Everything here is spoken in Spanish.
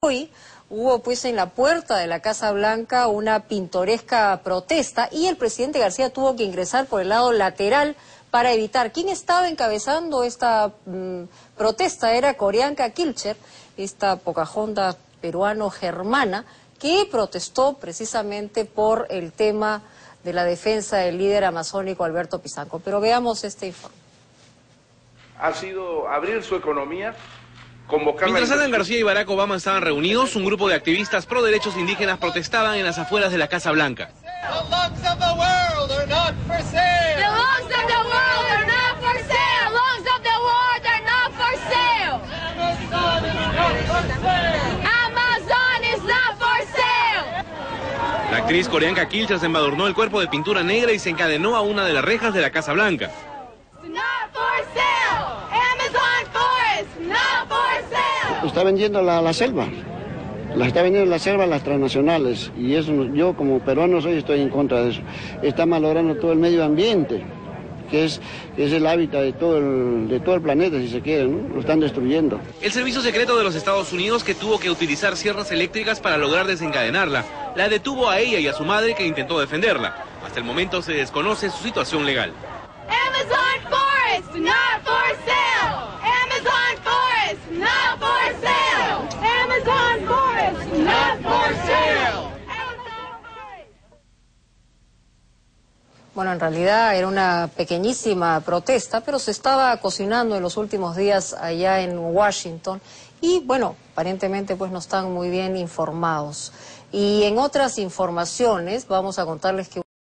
Hoy hubo pues en la puerta de la Casa Blanca una pintoresca protesta y el presidente García tuvo que ingresar por el lado lateral para evitar. ¿Quién estaba encabezando esta protesta? Era Qorianka Kilcher, esta Pocahontas peruano-germana, que protestó precisamente por el tema de la defensa del líder amazónico Alberto Pizanco. Pero veamos este informe. Ha sido abrir su economía. Mientras Alan García y Barack Obama estaban reunidos, un grupo de activistas pro derechos indígenas protestaban en las afueras de la Casa Blanca. La actriz Qorianka Kilcher se embadurnó el cuerpo de pintura negra y se encadenó a una de las rejas de la Casa Blanca. Está vendiendo la selva, la está vendiendo la selva a las transnacionales, y eso yo como peruano estoy en contra de eso. Está malogrando todo el medio ambiente, que es el hábitat de todo el planeta, si se quiere, ¿no? Lo están destruyendo. El servicio secreto de los Estados Unidos, que tuvo que utilizar sierras eléctricas para lograr desencadenarla, la detuvo a ella y a su madre, que intentó defenderla. Hasta el momento se desconoce su situación legal. Amazon Forest, not for sale. Amazon Forest, not for sale. Amazon Forest, not for sale. Bueno, en realidad era una pequeñísima protesta, pero se estaba cocinando en los últimos días allá en Washington y, bueno, aparentemente pues no están muy bien informados. Y en otras informaciones vamos a contarles que